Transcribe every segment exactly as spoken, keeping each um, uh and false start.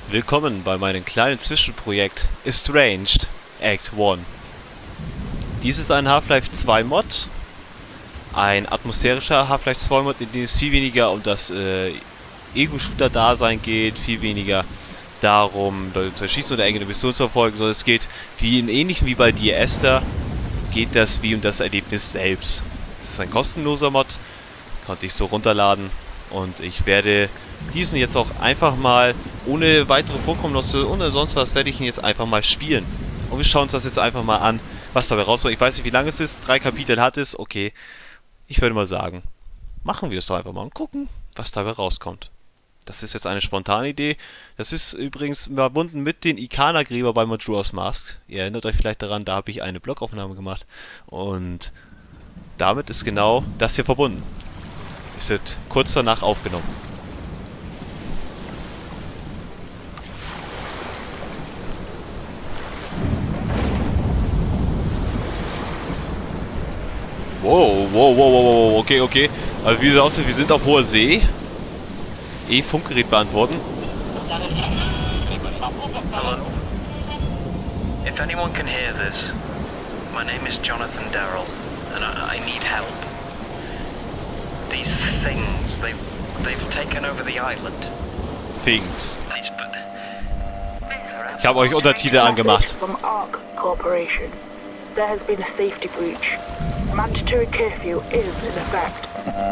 Willkommen bei meinem kleinen Zwischenprojekt Estranged Act eins. Dies ist ein Half-Life zwei Mod, ein atmosphärischer Half-Life zwei Mod, in dem es viel weniger um das äh, Ego-Shooter-Dasein geht, viel weniger darum, Leute zu erschießen oder irgendeine Mission zu verfolgen, sondern es geht, wie in ähnlich wie bei Dear Esther, geht das wie um das Erlebnis selbst. Es ist ein kostenloser Mod, konnte ich so runterladen und ich werde diesen jetzt auch einfach mal, ohne weitere Vorkommnisse, ohne sonst was, werde ich ihn jetzt einfach mal spielen. Und wir schauen uns das jetzt einfach mal an, was dabei rauskommt. Ich weiß nicht, wie lange es ist, drei Kapitel hat es, okay. Ich würde mal sagen, machen wir es doch einfach mal und gucken, was dabei rauskommt. Das ist jetzt eine spontane Idee. Das ist übrigens verbunden mit den Ikana-Gräber bei Majora's Mask. Ihr erinnert euch vielleicht daran, da habe ich eine Blockaufnahme gemacht. Und damit ist genau das hier verbunden. Es wird kurz danach aufgenommen. Wow, wow, wow, wow, wow, okay, okay. Also wie es aussieht, wir sind auf hoher See. E-Funkgerät beantworten. Hello. If anyone can hear this, my name is Jonathan Darrell, and I, I need help. These things, they've, they've taken over the island. Things. Please, but... Ich habe euch Untertitel angemacht. From Ark Corporation. There has been a safety breach. Mandatory curfew is in effect.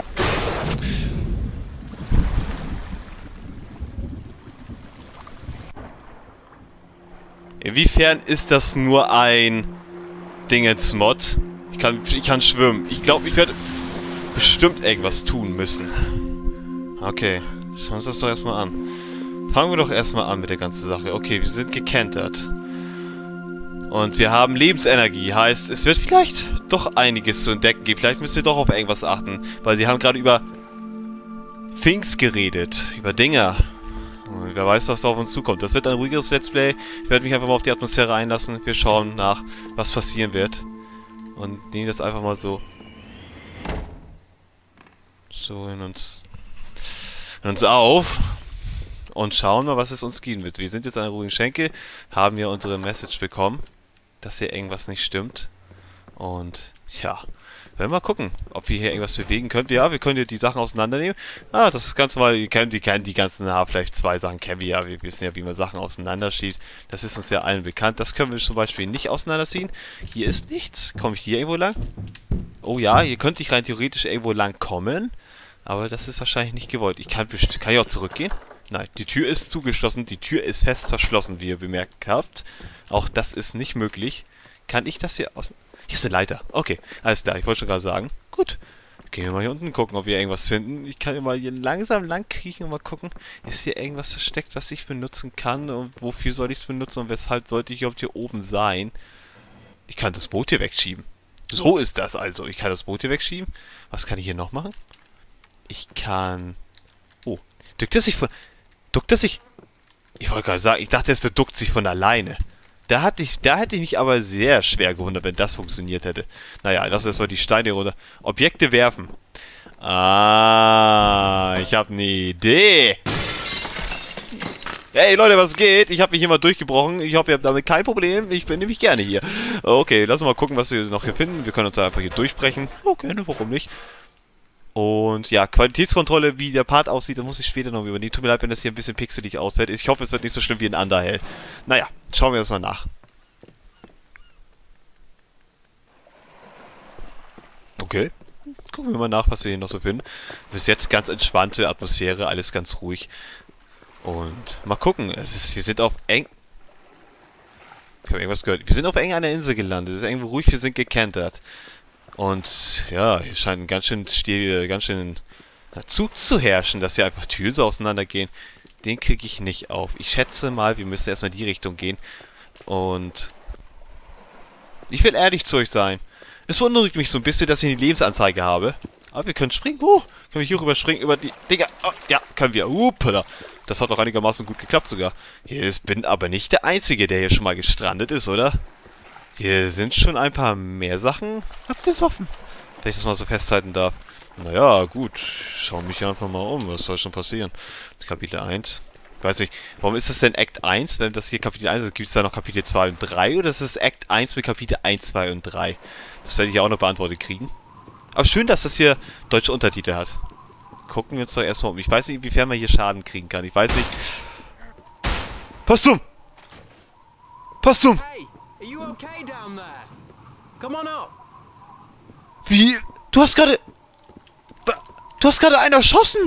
Inwiefern ist das nur ein Dingens-Mod? Ich kann, ich kann schwimmen. Ich glaube, ich werde bestimmt irgendwas tun müssen. Okay, schauen wir uns das doch erstmal an. Fangen wir doch erstmal an mit der ganzen Sache. Okay, wir sind gekentert. Und wir haben Lebensenergie. Heißt, es wird vielleicht doch einiges zu entdecken geben. Vielleicht müsst ihr doch auf irgendwas achten. Weil sie haben gerade über Things geredet. Über Dinger. Und wer weiß, was da auf uns zukommt. Das wird ein ruhigeres Let's Play. Ich werde mich einfach mal auf die Atmosphäre einlassen. Wir schauen nach, was passieren wird. Und nehmen das einfach mal so. So in uns. In uns auf. Und schauen mal, was es uns geben wird. Wir sind jetzt an einer ruhigen Schenke. Haben ja unsere Message bekommen, dass hier irgendwas nicht stimmt. Und ja, werden wir mal gucken, ob wir hier irgendwas bewegen können. Ja, wir können hier die Sachen auseinandernehmen. Ah, das ist ganz normal. Ihr kennt die, kennen die ganzen Half-Life zwei Sachen, kennen wir ja. Wir wissen ja, wie man Sachen auseinanderschiebt. Das ist uns ja allen bekannt. Das können wir zum Beispiel nicht auseinanderziehen. Hier ist nichts. Komme ich hier irgendwo lang? Oh ja, hier könnte ich rein theoretisch irgendwo lang kommen. Aber das ist wahrscheinlich nicht gewollt. Ich kann, kann ich auch zurückgehen? Nein, die Tür ist zugeschlossen. Die Tür ist fest verschlossen, wie ihr bemerkt habt. Auch das ist nicht möglich. Kann ich das hier aus... Hier ist eine Leiter. Okay, alles klar. Ich wollte schon gerade sagen. Gut. Gehen wir mal hier unten gucken, ob wir irgendwas finden. Ich kann mal hier langsam lang kriechen und mal gucken. Ist hier irgendwas versteckt, was ich benutzen kann? Und wofür soll ich es benutzen? Und weshalb sollte ich überhaupt hier oben sein? Ich kann das Boot hier wegschieben. So ist das also. Ich kann das Boot hier wegschieben. Was kann ich hier noch machen? Ich kann... Oh. Duckt das sich von... Duckt das sich... Ich wollte gerade sagen, ich dachte, es duckt sich von alleine. Da, hatte ich, da hätte ich mich aber sehr schwer gewundert, wenn das funktioniert hätte. Naja, lass erstmal die Steine runter. Objekte werfen. Ah, ich habe eine Idee. Hey Leute, was geht? Ich habe mich hier mal durchgebrochen. Ich hoffe, ihr habt damit kein Problem. Ich bin nämlich gerne hier. Okay, lass uns mal gucken, was wir noch hier finden. Wir können uns einfach hier durchbrechen. Okay, warum nicht? Und ja, Qualitätskontrolle, wie der Part aussieht, da muss ich später noch übernehmen. Tut mir leid, wenn das hier ein bisschen pixelig aussieht. Ich hoffe, es wird nicht so schlimm wie in Underhell. Naja, schauen wir das mal nach. Okay. Gucken wir mal nach, was wir hier noch so finden. Bis jetzt ganz entspannte Atmosphäre, alles ganz ruhig. Und mal gucken. Es ist, wir sind auf eng... Ich habe irgendwas gehört. Wir sind auf eng einer Insel gelandet. Es ist irgendwo ruhig, wir sind gekentert. Und ja, hier scheint ein ganz schön Stil, ganz schön Zug zu herrschen, dass hier einfach Türen so auseinandergehen. Den kriege ich nicht auf. Ich schätze mal, wir müssen erstmal in die Richtung gehen. Und ich will ehrlich zu euch sein. Es beunruhigt mich so ein bisschen, dass ich eine Lebensanzeige habe. Aber wir können springen. Uh, können wir hier rüber springen über die Dinger. Oh, ja, können wir. Upala. Das hat doch einigermaßen gut geklappt sogar. Hier ist, bin aber nicht der Einzige, der hier schon mal gestrandet ist, oder? Hier sind schon ein paar mehr Sachen abgesoffen. Wenn ich das mal so festhalten darf. Naja, gut. Schau mich einfach mal um. Was soll schon passieren? Kapitel eins. Ich weiß nicht, warum ist das denn Act eins, wenn das hier Kapitel eins ist? Gibt es da noch Kapitel zwei und drei oder ist es Act eins mit Kapitel eins, zwei und drei? Das werde ich ja auch noch beantwortet kriegen. Aber schön, dass das hier deutsche Untertitel hat. Gucken wir uns doch erstmal um. Ich weiß nicht, inwiefern man hier Schaden kriegen kann. Ich weiß nicht. Postum! Postum! Hey, are you okay down there? Come on up. Wie? Du hast gerade... Du hast gerade einen erschossen!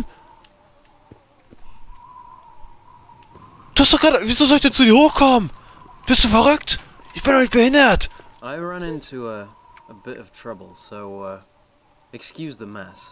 Du hast doch gerade... Wieso soll ich denn zu dir hochkommen? Bist du verrückt? Ich bin doch nicht behindert! I run into a, a bit of trouble, so, uh, excuse the mess.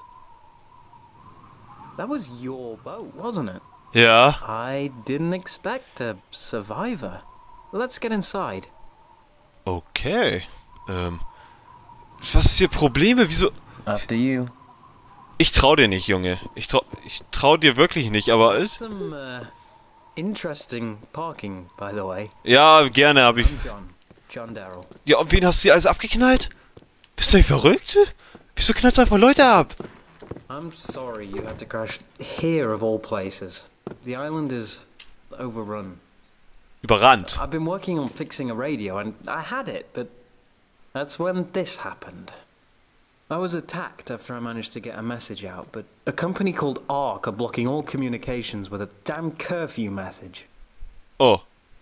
That was your boat, wasn't it? Ja. I didn't expect a survivor. Let's get inside. Okay. Ähm... Was ist hier Probleme? Wieso... After you. Ich trau dir nicht, Junge. Ich trau... Ich trau dir wirklich nicht, aber... That's some, uh, interesting parking, by the way. Ja, gerne, aber ich... I'm John. John Darrell. Ja, und wen hast du hier alles abgeknallt? Bist du nicht verrückt? Wieso knallst du einfach Leute ab? I'm sorry you had to crash here of all places. The island is overrun. Überrannt. I've been working on fixing a radio and I had it, but that's when this happened. I was attacked after I managed to get a message out, but a company called ARC are blocking all communications with a damn curfew message. Oh.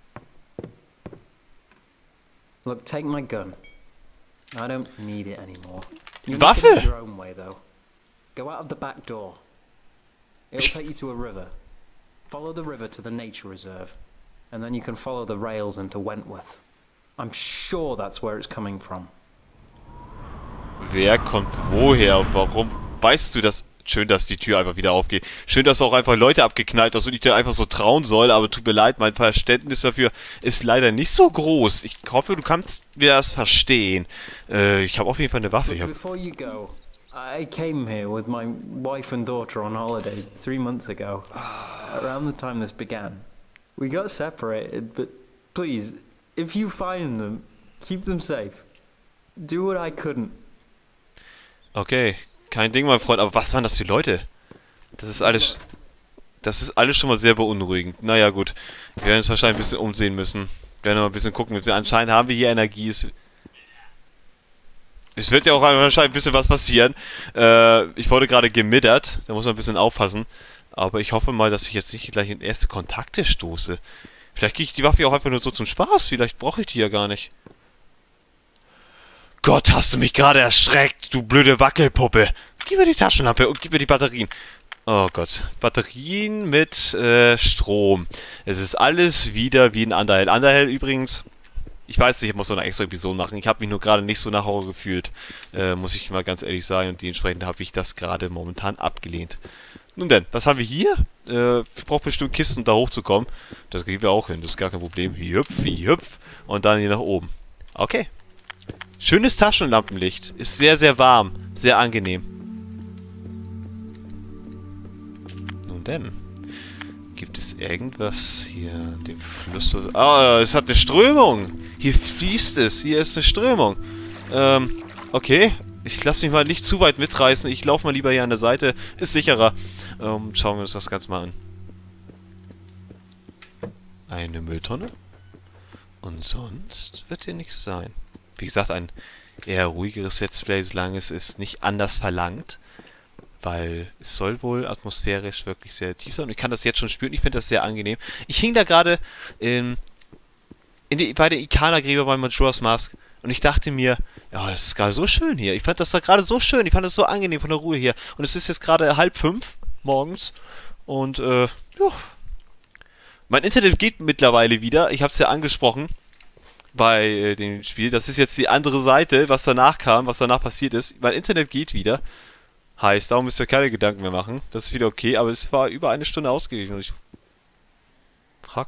Look, take my gun. I don't need it anymore. You Waffe? need to do it your own way, though. Go out of the back door. It'll take you to a river. Follow the river to the nature reserve, and then you can follow the rails into Wentworth. I'm sure that's where it's coming from. Wer kommt woher? Warum weißt du das? Schön, dass die Tür einfach wieder aufgeht. Schön, dass du auch einfach Leute abgeknallt hast und ich dir einfach so trauen soll, aber tut mir leid, mein Verständnis dafür ist leider nicht so groß. Ich hoffe, du kannst mir das verstehen. Äh, ich habe auf jeden Fall eine Waffe. Ich Look, hab... before you go, I came here with my wife and daughter on holiday three months ago, around the time this began. We got separated, but please, if you find them, keep them safe. Do what I couldn't. Okay, kein Ding, mein Freund, aber was waren das für Leute? Das ist alles... Das ist alles schon mal sehr beunruhigend. Naja, gut. Wir werden uns wahrscheinlich ein bisschen umsehen müssen. Wir werden mal ein bisschen gucken. Anscheinend haben wir hier Energie. Es, es wird ja auch wahrscheinlich ein bisschen was passieren. Äh, ich wurde gerade gemiddert. Da muss man ein bisschen aufpassen. Aber ich hoffe mal, dass ich jetzt nicht gleich in erste Kontakte stoße. Vielleicht kriege ich die Waffe ja auch einfach nur so zum Spaß. Vielleicht brauche ich die ja gar nicht. Gott, hast du mich gerade erschreckt, du blöde Wackelpuppe. Gib mir die Taschenlampe und gib mir die Batterien. Oh Gott. Batterien mit äh, Strom. Es ist alles wieder wie in Underhell. Underhell übrigens, ich weiß nicht, ich muss so eine extra Episode machen. Ich habe mich nur gerade nicht so nach Horror gefühlt. Äh, muss ich mal ganz ehrlich sein. Und dementsprechend habe ich das gerade momentan abgelehnt. Nun denn, was haben wir hier? Äh, ich brauche bestimmt Kisten, um da hochzukommen. Das kriegen wir auch hin, das ist gar kein Problem. Wie hüpf, wie hüpf. Und dann hier nach oben. Okay. Schönes Taschenlampenlicht. Ist sehr, sehr warm. Sehr angenehm. Nun denn. Gibt es irgendwas hier? Den Fluss... Ah, es hat eine Strömung. Hier fließt es. Hier ist eine Strömung. Ähm, okay. Ich lasse mich mal nicht zu weit mitreißen. Ich laufe mal lieber hier an der Seite. Ist sicherer. Ähm, schauen wir uns das Ganze mal an. Eine Mülltonne. Und sonst wird hier nichts sein. Wie gesagt, ein eher ruhigeres Let's Play, solange es ist nicht anders verlangt. Weil es soll wohl atmosphärisch wirklich sehr tief sein. Und ich kann das jetzt schon spüren. Ich finde das sehr angenehm. Ich hing da gerade in, in die, bei der Ikana-Gräber bei Majora's Mask. Und ich dachte mir, ja, es ist gerade so schön hier. Ich fand das da gerade so schön. Ich fand das so angenehm von der Ruhe hier. Und es ist jetzt gerade halb fünf morgens. Und, äh, ja. Mein Internet geht mittlerweile wieder. Ich habe es ja angesprochen bei äh, dem Spiel. Das ist jetzt die andere Seite, was danach kam, was danach passiert ist. Mein Internet geht wieder. Heißt, darum müsst ihr keine Gedanken mehr machen. Das ist wieder okay, aber es war über eine Stunde ausgewichen. Und ich frag,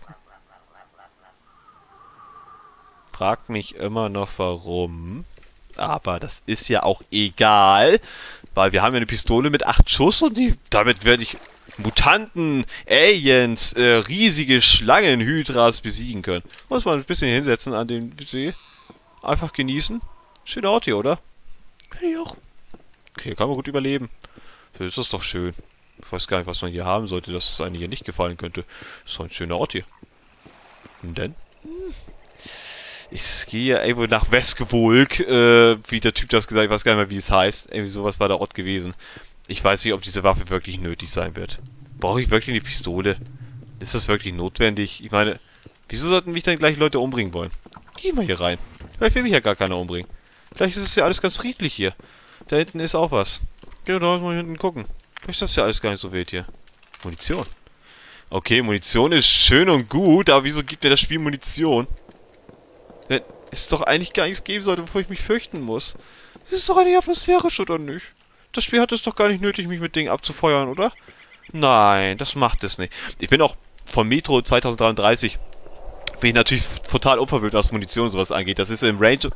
frag mich immer noch, warum. Aber das ist ja auch egal. Weil wir haben ja eine Pistole mit acht Schuss und die, damit werde ich Mutanten, Aliens, äh, riesige Schlangen, Hydras besiegen können. Muss man ein bisschen hinsetzen an den See. Einfach genießen. Schöner Ort hier, oder? Kann ich auch. Okay, kann man gut überleben. Das ist doch schön. Ich weiß gar nicht, was man hier haben sollte, dass es einem hier nicht gefallen könnte. Ist doch ein schöner Ort hier. Und denn? Ich gehe irgendwo nach Westgebulk, äh, wie der Typ das gesagt hat, ich weiß gar nicht mehr, wie es heißt. Irgendwie sowas war der Ort gewesen. Ich weiß nicht, ob diese Waffe wirklich nötig sein wird. Brauche ich wirklich eine Pistole? Ist das wirklich notwendig? Ich meine, wieso sollten mich dann gleich Leute umbringen wollen? Geh mal hier rein. Vielleicht will mich ja gar keiner umbringen. Vielleicht ist es ja alles ganz friedlich hier. Da hinten ist auch was. Geh da mal hinten gucken. Vielleicht ist das ja alles gar nicht so wild hier. Munition. Okay, Munition ist schön und gut, aber wieso gibt mir das Spiel Munition? Wenn es doch eigentlich gar nichts geben sollte, bevor ich mich fürchten muss. Das ist doch eigentlich atmosphärisch, oder nicht? Das Spiel hat es doch gar nicht nötig, mich mit Dingen abzufeuern, oder? Nein, das macht es nicht. Ich bin auch von Metro zwanzig dreiunddreißig bin ich natürlich total unverwirrt, was Munition und sowas angeht. Das ist im Ranger...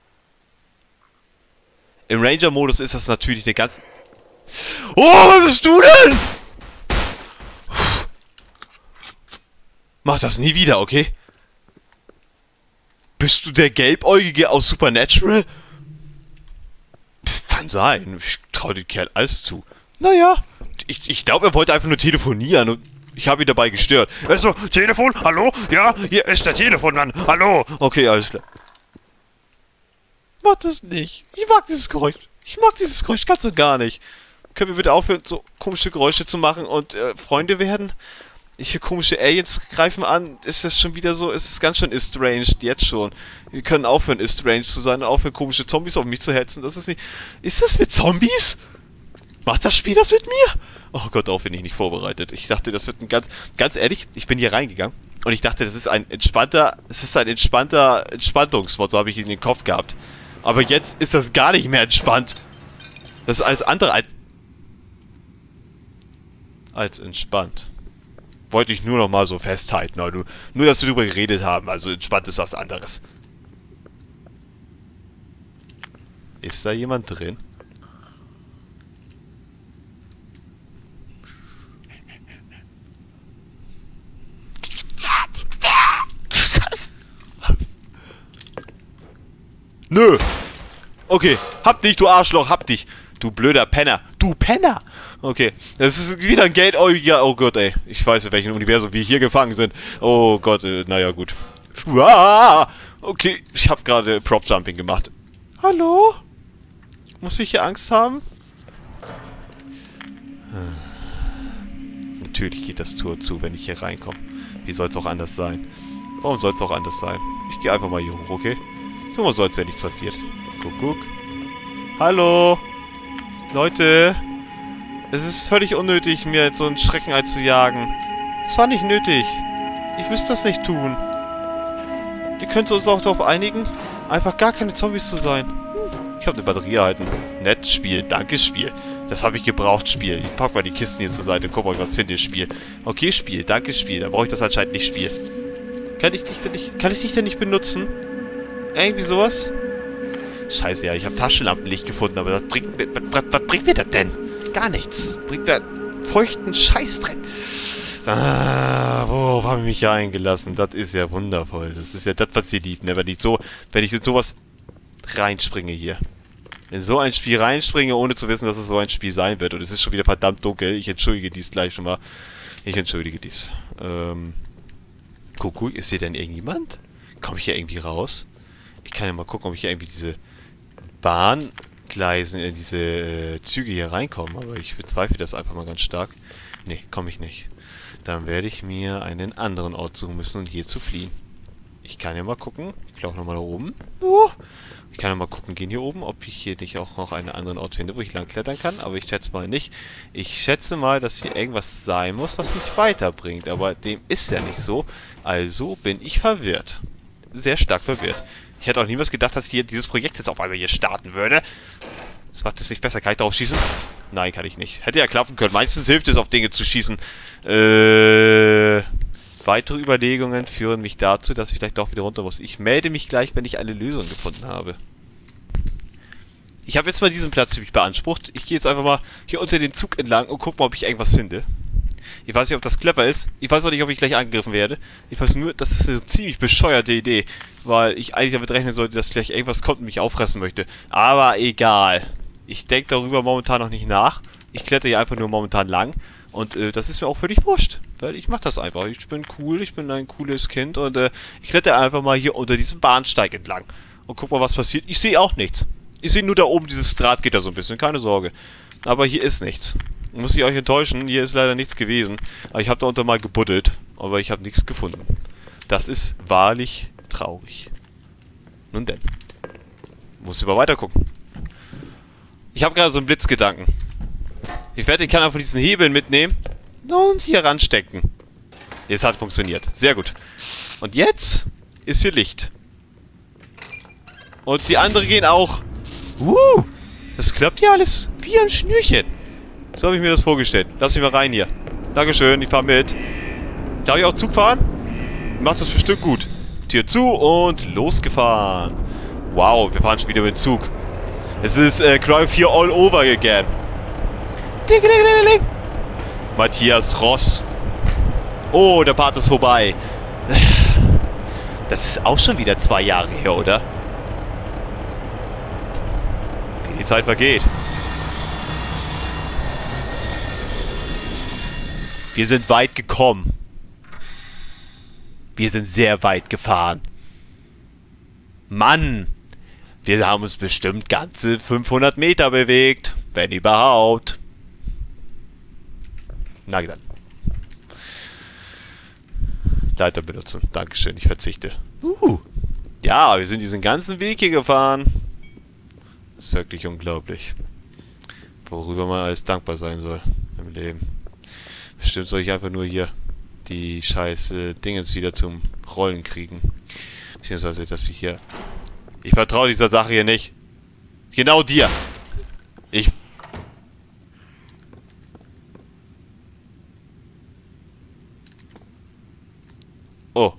Im Ranger-Modus ist das natürlich eine ganz... Oh, was bist du denn? Mach das nie wieder, okay? Bist du der Gelbäugige aus Supernatural? Kann sein. Ich trau dem Kerl alles zu. Naja, ich, ich glaube, er wollte einfach nur telefonieren und ich habe ihn dabei gestört. Also, Telefon? Hallo? Ja, hier ist der Telefonmann. Hallo? Okay, alles klar. Mach das nicht. Ich mag dieses Geräusch. Ich mag dieses Geräusch ganz und gar nicht. Können wir bitte aufhören, so komische Geräusche zu machen und äh, Freunde werden? Ich höre komische Aliens greifen an. Ist das schon wieder so? Ist es ganz schön estranged, jetzt schon. Wir können aufhören, estranged zu sein und aufhören, komische Zombies auf mich zu hetzen. Das ist nicht... Ist das mit Zombies? Macht das Spiel das mit mir? Oh Gott, auch bin ich nicht vorbereitet. Ich dachte, das wird ein ganz... Ganz ehrlich, ich bin hier reingegangen und ich dachte, das ist ein entspannter... Es ist ein entspannter Entspanntungswort, so habe ich ihn in den Kopf gehabt. Aber jetzt ist das gar nicht mehr entspannt. Das ist alles andere als... als entspannt. Wollte ich nur noch mal so festhalten. Also nur, dass wir darüber geredet haben. Also entspannt ist was anderes. Ist da jemand drin? Nö. Okay. Hab dich, du Arschloch. Hab dich. Du blöder Penner. Du Penner. Okay. Das ist wieder ein Geldäugiger. Oh Gott, ey. Ich weiß, in welchem Universum wir hier gefangen sind. Oh Gott. Äh, naja, gut. Ah, okay. Ich habe gerade Prop-Jumping gemacht. Hallo? Muss ich hier Angst haben? Hm. Natürlich geht das Tor zu, wenn ich hier reinkomme. Wie soll es auch anders sein? Warum soll es auch anders sein? Ich gehe einfach mal hier hoch, okay? Tu mal so, als wäre nichts passiert. Guck, guck. Hallo? Leute? Es ist völlig unnötig, mir jetzt so einen Schrecken einzujagen. Das war nicht nötig. Ich müsste das nicht tun. Ihr könnt uns auch darauf einigen, einfach gar keine Zombies zu sein. Ich habe eine Batterie erhalten. Nett, Spiel. Danke, Spiel. Das habe ich gebraucht, Spiel. Ich pack mal die Kisten hier zur Seite. Guck mal, was finde ich, Spiel. Okay, Spiel. Danke, Spiel. Dann brauche ich das anscheinend nicht, Spiel. Kann ich dich denn nicht, kann ich dich denn nicht benutzen? Irgendwie sowas? Scheiße, ja, ich habe Taschenlampenlicht gefunden, aber das bringt mir... Was, was, was bringt mir das denn? Gar nichts. Bringt mir feuchten Scheiß drin. Ah, worauf habe ich mich hier eingelassen? Das ist ja wundervoll. Das ist ja das, was ihr liebt, ne? Wenn ich so... Wenn ich mit sowas reinspringe hier. In so ein Spiel reinspringe, ohne zu wissen, dass es so ein Spiel sein wird. Und es ist schon wieder verdammt dunkel. Ich entschuldige dies gleich schon mal. Ich entschuldige dies. Ähm... Kuckuck, ist hier denn irgendjemand? Komme ich hier irgendwie raus? Ich kann ja mal gucken, ob ich hier irgendwie diese Bahngleisen, in diese äh, Züge hier reinkomme. Aber ich bezweifle das einfach mal ganz stark. Nee, komme ich nicht. Dann werde ich mir einen anderen Ort suchen müssen, um hier zu fliehen. Ich kann ja mal gucken. Ich glaube nochmal da oben. Oh. Ich kann ja mal gucken gehen hier oben, ob ich hier nicht auch noch einen anderen Ort finde, wo ich lang klettern kann. Aber ich schätze mal nicht. Ich schätze mal, dass hier irgendwas sein muss, was mich weiterbringt. Aber dem ist ja nicht so. Also bin ich verwirrt. Sehr stark verwirrt. Ich hätte auch niemals gedacht, dass hier dieses Projekt jetzt auf einmal hier starten würde. Das macht es nicht besser. Kann ich darauf schießen? Nein, kann ich nicht. Hätte ja klappen können. Meistens hilft es, auf Dinge zu schießen. Äh... Weitere Überlegungen führen mich dazu, dass ich vielleicht doch wieder runter muss. Ich melde mich gleich, wenn ich eine Lösung gefunden habe. Ich habe jetzt mal diesen Platz für mich beansprucht. Ich gehe jetzt einfach mal hier unter den Zug entlang und gucke mal, ob ich irgendwas finde. Ich weiß nicht, ob das clever ist. Ich weiß auch nicht, ob ich gleich angegriffen werde. Ich weiß nur, das ist eine ziemlich bescheuerte Idee. Weil ich eigentlich damit rechnen sollte, dass vielleicht irgendwas kommt und mich auffressen möchte. Aber egal. Ich denke darüber momentan noch nicht nach. Ich kletter hier einfach nur momentan lang. Und äh, das ist mir auch völlig wurscht. Weil ich mach das einfach. Ich bin cool, ich bin ein cooles Kind. Und äh, ich kletter einfach mal hier unter diesem Bahnsteig entlang. Und guck mal, was passiert. Ich sehe auch nichts. Ich sehe nur da oben dieses Drahtgitter so ein bisschen. Keine Sorge. Aber hier ist nichts. Muss ich euch enttäuschen. Hier ist leider nichts gewesen. Aber ich habe da unter mal gebuddelt. Aber ich habe nichts gefunden. Das ist wahrlich traurig. Nun denn. Muss über weiter gucken. Ich habe gerade so einen Blitzgedanken. Ich werde, ich kann einfach diesen Hebel mitnehmen und hier ranstecken. Es hat funktioniert. Sehr gut. Und jetzt ist hier Licht. Und die anderen gehen auch. Uh, das klappt ja alles wie ein Schnürchen. So habe ich mir das vorgestellt. Lass mich mal rein hier. Dankeschön, ich fahre mit. Darf ich auch Zug fahren? Macht das bestimmt gut. Tür zu und losgefahren. Wow, wir fahren schon wieder mit dem Zug. Es ist äh, Cry vier all over again. Ding, ding, ding, ding. Matthias Ross. Oh, der Part ist vorbei. Das ist auch schon wieder zwei Jahre her, oder? Wie die Zeit vergeht. Wir sind weit gekommen. Wir sind sehr weit gefahren. Mann! Wir haben uns bestimmt ganze fünfhundert Meter bewegt. Wenn überhaupt. Na dann. Leiter benutzen. Dankeschön, ich verzichte. Uh. Ja, wir sind diesen ganzen Weg hier gefahren. Das ist wirklich unglaublich. Worüber man alles dankbar sein soll im Leben. Bestimmt soll ich einfach nur hier die scheiß äh, Dingens wieder zum Rollen kriegen. Beziehungsweise, dass wir hier... Ich vertraue dieser Sache hier nicht. Genau dir. Ich... Oh.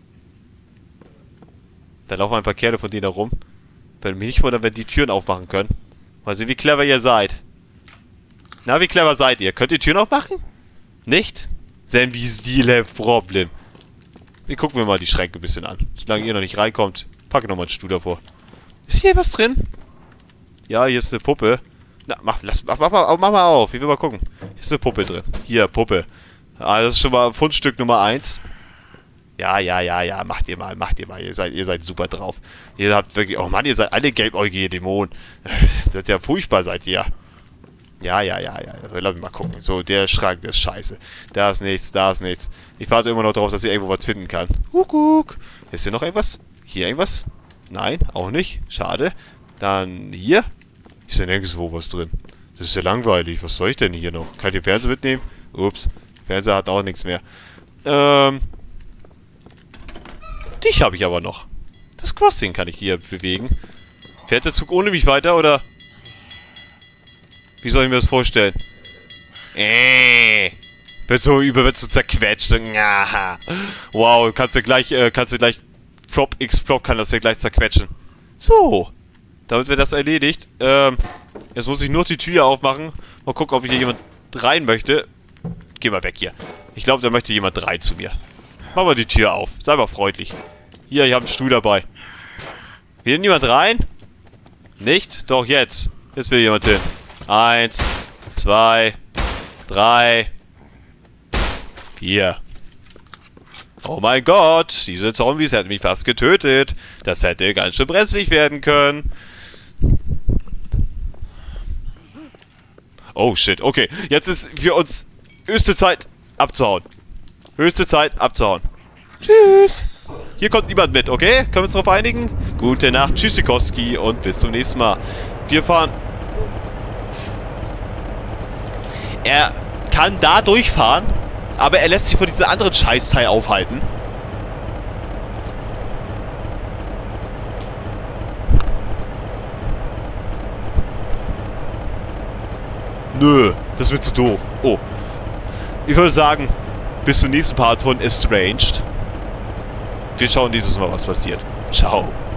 Da laufen ein paar Kerle von denen da rum. Wenn mich nicht wundern, wenn die Türen aufmachen können. Mal sehen, wie clever ihr seid. Na, wie clever seid ihr? Könnt ihr Türen aufmachen? Nicht? Then we still have problem. Wir gucken wir mal die Schränke ein bisschen an. Solange ihr noch nicht reinkommt, packe nochmal einen Stuhl davor. Ist hier was drin? Ja, hier ist eine Puppe. Na, mach, lass, mach, mach, mach, mach mal auf. Ich will mal gucken. Hier ist eine Puppe drin. Hier, Puppe. Ah, das ist schon mal Fundstück Nummer eins. Ja, ja, ja, ja. Macht ihr mal, macht ihr mal. Ihr seid, ihr seid super drauf. Ihr habt wirklich... Oh Mann, ihr seid alle gelbäugige Dämonen. Das ist ja furchtbar, seid ihr. Ja, ja, ja, ja. Also, lass mich mal gucken. So, der Schrank, der ist scheiße. Da ist nichts, da ist nichts. Ich warte immer noch darauf, dass ich irgendwo was finden kann. Kuckuck. Ist hier noch irgendwas? Hier irgendwas? Nein, auch nicht. Schade. Dann hier. Ist denn nirgendwo was drin? Das ist ja langweilig. Was soll ich denn hier noch? Kann ich den Fernseher mitnehmen? Ups. Fernseher hat auch nichts mehr. Ähm. Dich habe ich aber noch. Das Crossing kann ich hier bewegen. Fährt der Zug ohne mich weiter, oder? Wie soll ich mir das vorstellen? Äh. Wird so über, wird so zerquetscht. Wow, kannst du gleich, äh, kannst du gleich... Prop X Prop kann das ja gleich zerquetschen. So. Damit wird das erledigt. Ähm. Jetzt muss ich nur die Tür aufmachen. Mal gucken, ob hier jemand rein möchte. Geh mal weg hier. Ich glaube, da möchte jemand rein zu mir. Mach mal die Tür auf. Sei mal freundlich. Hier, ich habe einen Stuhl dabei. Will niemand rein? Nicht? Doch, jetzt. Jetzt will jemand hin. Eins, zwei, drei, vier. Oh mein Gott, diese Zombies hätten mich fast getötet. Das hätte ganz schön brenzlig werden können. Oh shit, okay. Jetzt ist für uns höchste Zeit abzuhauen. Höchste Zeit abzuhauen. Tschüss. Hier kommt niemand mit, okay? Können wir uns darauf einigen? Gute Nacht, Tschüssikowski und bis zum nächsten Mal. Wir fahren... Er kann da durchfahren, aber er lässt sich von diesem anderen Scheißteil aufhalten. Nö, das wird zu doof. Oh. Ich würde sagen, bis zum nächsten Part von Estranged. Wir schauen dieses Mal, was passiert. Ciao.